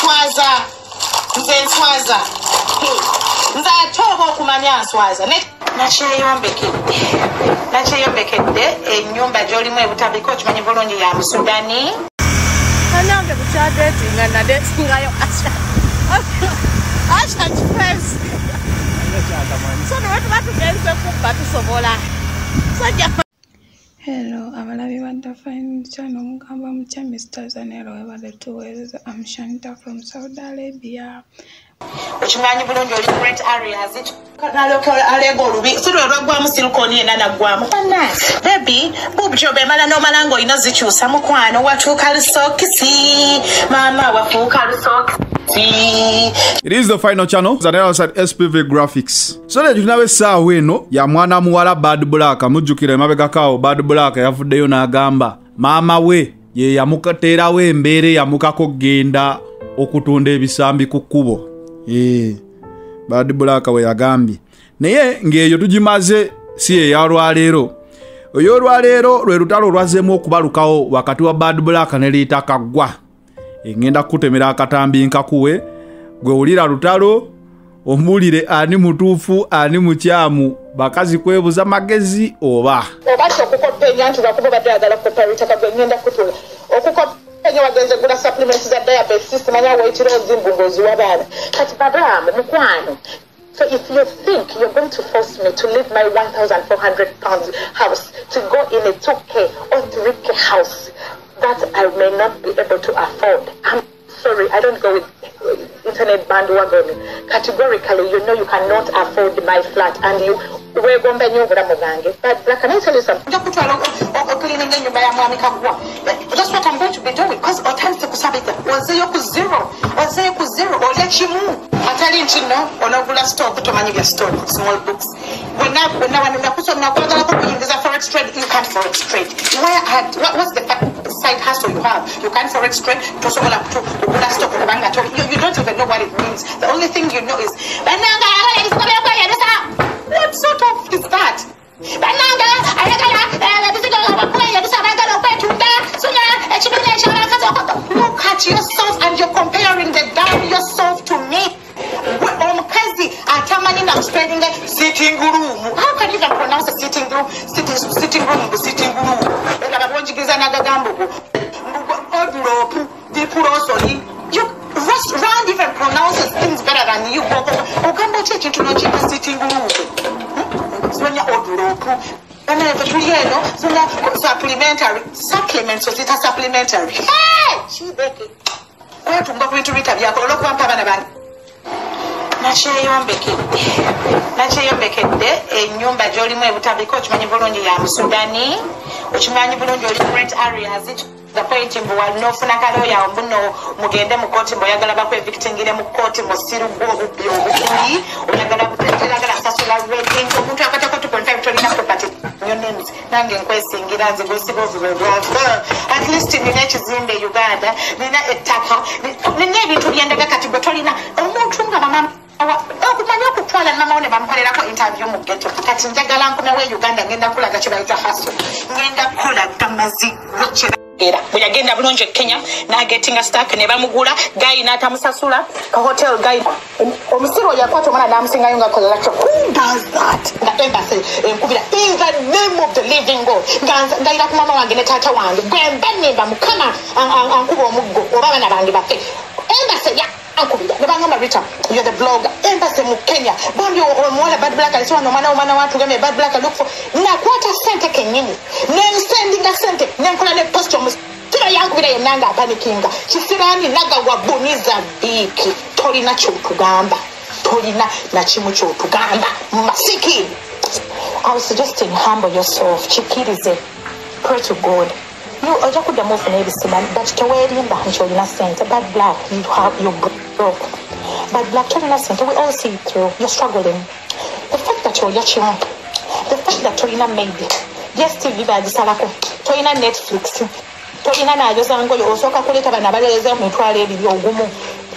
nswaza nzatoba okumanya nswaza nakyeyombekedde ennyumba gy'olimu ebutabiko okimanyi bulungi ya Musudani anange kukyadetinga nadetingayo asha kifensi so newetuba tugenze kubba tusobola sajja. Hello, abalabi wa The Fine Channel. Mugamba mutya Mr. Zanero webale tuweereza. I'm Shanta from Saudi Arabia. Okimanyi bulungi oli great areas alego olubi sirwe lwagwamu silikoni enana gwamu baby bubjobe mala nomala ng'olina zikyusa mukwano watuuka lusokisi mama wafuuka lusokisi. It is The Final Channel. Zanero at SPV Graphics. So that you know sawa eno ya mwana muwala Bad Black amujjukira mabega kawo Bad Black yavuddeyo n'agamba mama we ye yamukateerawo embeere yamukako genda okutunda ebisambi ku kkubo. Bad Black we yagambye naye ng'eyo tugimaze si eyalwaleero oyo olwaleero lwe lutalo lwazeemu okubalukawo wakati wa Bad Black ne Liita Kaggwa. Engenda kutemera akatambi nkakuwe gwe ulira lutalo omulire ani mutuufu ani mukyamu bakazi kwebuza magezi oba okukopenya nti bakuba badde agala kukopa Liita Kaggwa ngenda kutula okukopenya wagenze gula supplements za diabetes manya waitiro zimbungozi wabana kati badamu mukwano. So if you think you're going to force me to leave my 1,400 pounds house to go in a 2K or 3K house that I may not be able to afford, I'm sorry, I don't go with internet bandwagon. Categorically, you know you cannot afford my flat and you we're going to But can I tell you something? That's what I'm going to be doing because all times to kusabita was zero or let you move. I tell you no on a stock to manage stock small books. When I put on there's a forex trade, you can't forex trade. What's the side hustle you have? You can't forex trade to someone up to stock you don't even know what it means. The only thing you know is what sort of is that? Look at yourself and you're comparing the down yourself to me. Spending the sitting room. How can you even pronounce a sitting room? Sitting room. You Rand even pronounces things better than you. Sitting room. Supplements. Was it a supplementary? Hey! Where to go into it? Nakyeyombekedde ennyumba gy'olimu ebutabiko okimanyi bulungi ya Musudani okimanyi bulungi oli great areas the point mbu walinoofuna kalooya mbuno mugende mu kooti mb'oyagala bakwevictingire mu kooti musiru gw'obubbi obukuli oyagala asasula rating omuntu akatako 2.5 tolina property names nange nkwesingira nze gosiba ovulolwava at least nina ekizimbe Uganda nina ettaka nina ebintu byendaga kati bwe tolina omuntu nga mama okumanya okutwala mama one bamukolerako interview mu ghetto kati njagala nkomewo Uganda ngenda kulaga kye bayita hustle ngenda kulaga mazigo era buyagenda bulungi Kenya nagetinga stack ne bamugula guy n'atamusasula ka hotel guy omusiru yakwata omwana n'amusingayo nga kola lecture. Who does that? Nga embassy enkubira in the name of the living God ngaira ku mama wange ne taata wange gwemba nemba mukama ankuba omuggo oba abana bange bafe embassy ya ankubira ne bangamba Rita you're the blogger embassy mu Kenya bambi omwana Bad Black alisoma n'omwana watu game Bad Black look for nakwata sente kenyini nensendinga sente nenkola ne post omusira yankubira yenanga apanikinga kisirani naga wabuniza biki tolina kyotugamba tolina na kimu kyotugamba masikini. I was suggesting humble yourself chikirize pray to God. You oja kuddamu ofuna ebisiman but towerimba nti olina sente. Bad Black you broke. Bad Black tolina sente, we all see it through. You're struggling. The fact that you're yachimu, the fact that tolina maybe yes TV bagisalako tolina Netflix tolina nayo zangoyo osoka kuleta bana baleleza mu twale ebiri ogumu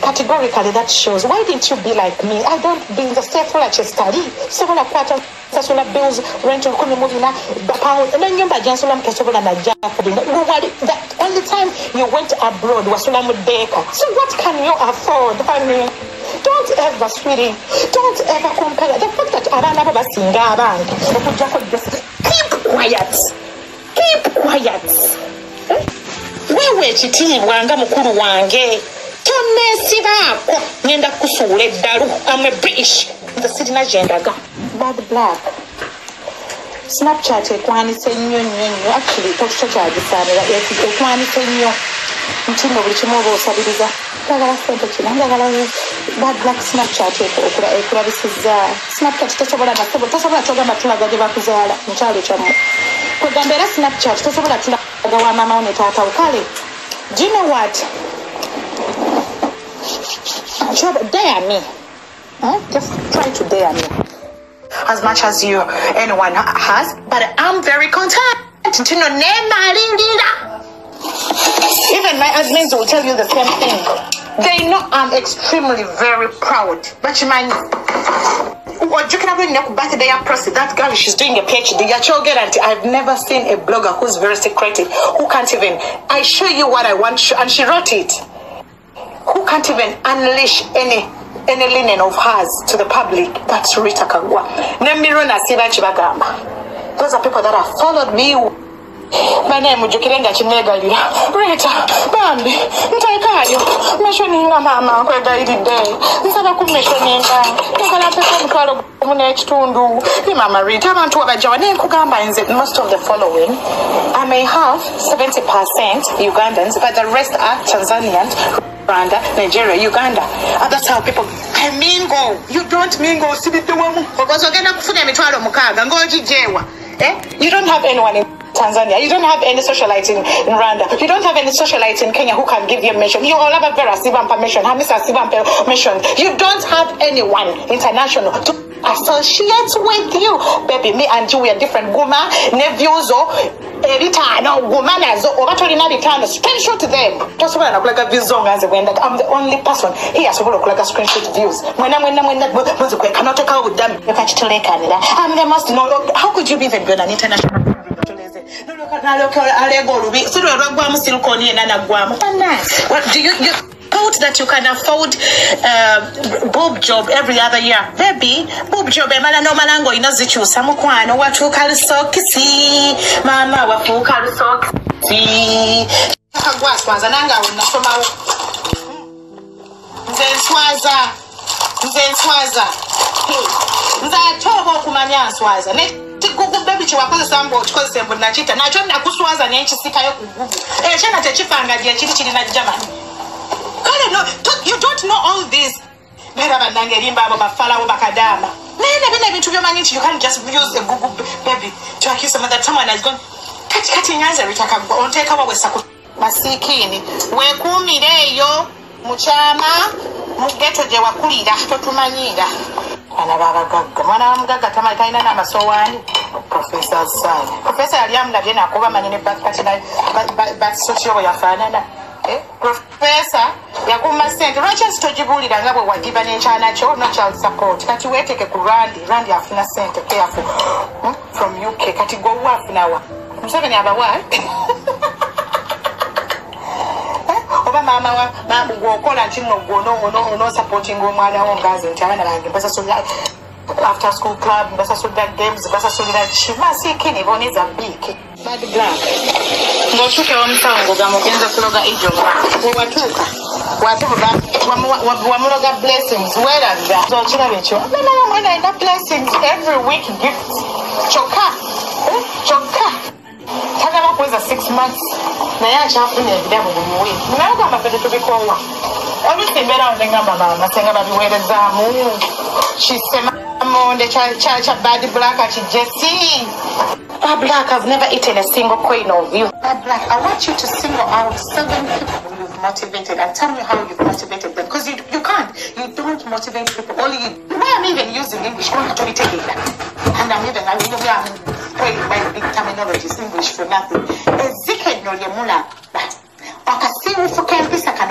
categorically that shows. Why didn't you be like me? I don't be in the faithful at your study. Several quarter solar bills, rental, kumumina, pound, and then you by Jansulam Casola and Jacobin. The only time you went abroad was Sulam Baker. So what can you afford, honey? Don't ever, sweetie, don't ever compare. The fact that Arana was Singaran, keep quiet. Keep quiet. Wewe chitini wanga mukuru wange. Tomesi bako. Nenda kusule daru. I'm a British. The city na jendaga. Bad black. Snapchat ekwani senyo nyo. Actually, tokisha jaji sana. Ekwani senyo. Mtino bulichimobo osabiriza. Ndagala sente kina. Ndagala bad black Snapchat ekura bisiza. Snapchat tosobola nasebo. Tosobola choga matulaga geba kuzala. Mchalo chamu. Kwa gambera Snapchat tosobola tulaga wa mama one tata ukale. Do you know what? Dare me. Just try to dare me. As much as anyone has, but I'm very content. Even my admins will tell you the same thing. They know I'm extremely very proud. But you mind, what you can have in birthday process? That girl, she's doing a PhD. I've never seen a blogger who's very secretive, who can't even. I show you what I want, and she wrote it. Who can't even unleash any linen of hers to the public? That's Rita Kagwa. Those are people that have followed me. My name is Jukirenga Chinegalira. Rita, Bambi, Ntaikayo, Meshoninga Mama, Kweda Day. Nsaba kumeshoninga. Nkala pesa mkalo mune chitundu. Mama Rita, Mantu Abajawane Kugamba in most of the following. I may have 70% Ugandans, but the rest are Tanzanians. Rwanda, Nigeria, Uganda. And that's how people. I mingle. You don't mingle. You don't have anyone in Tanzania. You don't have any socialite in Rwanda. You don't have any socialite in Kenya who can give you a mission. You all have a very Sibampa mission. Hamisa Sibampa mission. You don't have anyone international to associate with you. Baby, me and you, we are different. Guma, nephews, Eritano, Gumanazo, or Ritano, screenshot them. Just when I like a view song as when that I'm the only person here so look like a screenshot views. When I cannot talk out with them, you catch to Canada. And they must know how could you be the good and international? What do you thought that you can afford boob job every other year? Baby, boob job emala no malango inazichusa mukwano watu kalisokisi mama wafu kalisokisi akagwaswaza nanga unasoma nzenswaza nzatobo kumanya nswaza ne tigugu baby chiwakoze sambo chikoze sembo nachita nacho nakuswaza nenchi sikayo kugugu chena techifanga dia chiti chili na jamani. No, you don't know all this. You can't just use a Google baby to accuse some other someone has gone. Masikini, wekumireyo, muchama, mugeto je wakulira, totumanyira. Anabagaga, mwana mgaga kama kaina na masowani. Professor Sai. Professor aliyamla bena kuba manene back social yafanana. Professor yakuma sente lwacha sitojibulira ngabwe wagiba n'enkyana kyo no child support kati weeteke ku randi afuna sente careful from UK kati go wafuna wa Museveni abawa oba mama wa gwokola nti no supporting omwana wo ngazi nti abaana bange basasulira after school club basasulira games basasulira chimasikini boneza biki bad black ngotuke omusango gamugenza kuloga ejo watuka wamuloga blessings where are that so chirabecho no when I got blessings every week gifts choka tagaba kweza 6 months na yacha afune ebidamu bumuwe naga mafete tubikowa obitembera ondenga mama senga babiwerezamu chisema monde cha bad black ati Jesse. Bad black, I've never eaten a single coin of you. Bad black, I want you to single out 7 people you've motivated and tell me how you've motivated them. Because you can't. You don't motivate people. Only you. Why I'm even using English, don't have to be taking that. And I'm praying by big terminologies, English for nothing. Ezekiel no yemula. Wakasimu fuke mpisa kano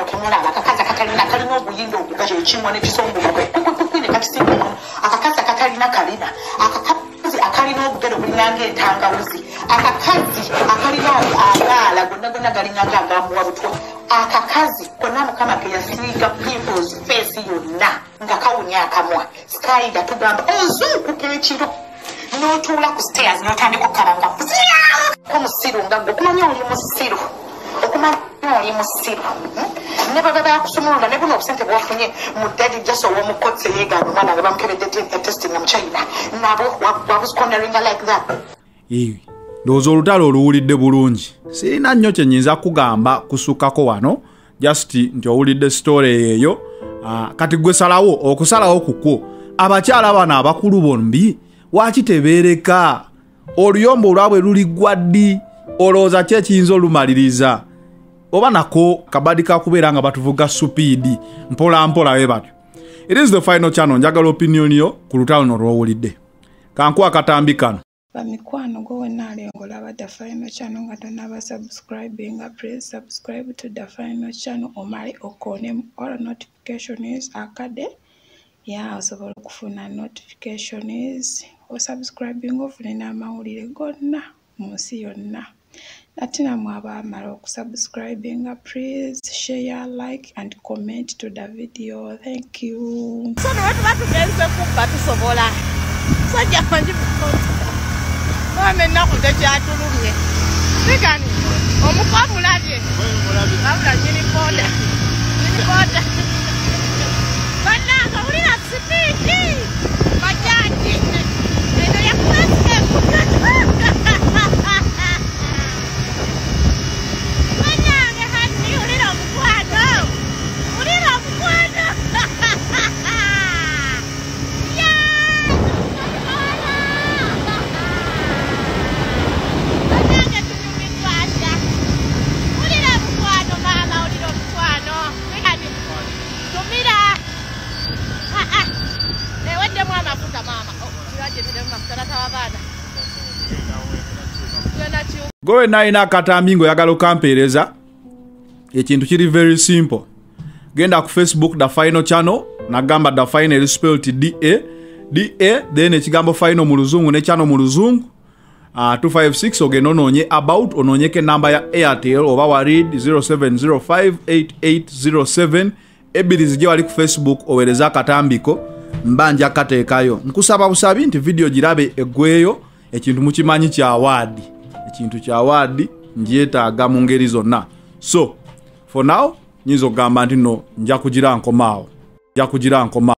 temulaba akakazi akatalina obuyinza okugaja ekimwa n'ekisongola kwene kakisinga akakazi akatalina kalina akakazi akalina obugere obulinanga entangawuzi akakazi akalina agaala gonna galinanga agamuwa butwa akakazi konna mukama ke yasiiga people's face yonna nga kawunya akamwa sky gatugamba ozuukuka ekiro n'otuula ku stairs n'otandika okukalanga omusiru nga gwe okumanya oli musiru oli musiru ne baba bakusumulula ne buno obusente bwafunye mu daddy jaso w'omukotsi yeegana omwana nga bamukebedde testing mu China nabo wabuscondaringa like that. Ndowooza olutalo oluwulidde bulungi. Sirina nnyo kye nnyinza kugamba kusukkako wano just nti owulidde story eyo. Kati gwe salawo okusalawo kukwo abakyala bano abakulu bombi wakitebeereka oluyombo olwabwe luliggwa ddi olowooza ki ekiyinza olumaliriza oba nako kabadi kakubeera nga batuvuga supiidi mpola mpola we batyo. It is the final channel. Njagala opinion yo ku lutalo n'olwowulidde. Kankuwa akatambi kano. Bamikwano gwe naaliongola aba The Final Channel nga tonaba subscribing, please subscribe to The Final Channel omale okone all notifications akade osobola okufuna notifications o subscribing ofune n'amawulire gonna mu nsi yonna. Natina mwabamala okusubscribing, please share, like and comment to the video. Thank you. So watu batugenze kubba tusobola sajja manji Wamena kuteja atulumye. Sikani, omukabulabye. Abula nyini boda. Bana, ulira sipiti. Bajaji. Eno ya kwese kutoka. Bana, ngehani ulira mkwano. Ulira mkwano. Gowe naina akatambi ngoyagala okampeereza ekintu kiri very simple. Genda ku Facebook The Final Channel nagamba The Final spelled DA then ekigambo final mu luzungu ne channel mu luzungu 256 ogenda ononye about ononyeke namba ya Airtel oba wa read 07058807 ebiri zije wali ku Facebook owereza akatambiko mbanja kateekayo. Nkusaba busabi nti video girabe egweyo ekintu mukimanyi kya award. Ekintu kya award njeetaaga mu ngeri zonna. So for now nyizo gamba nti no nja kugira nkomaawo.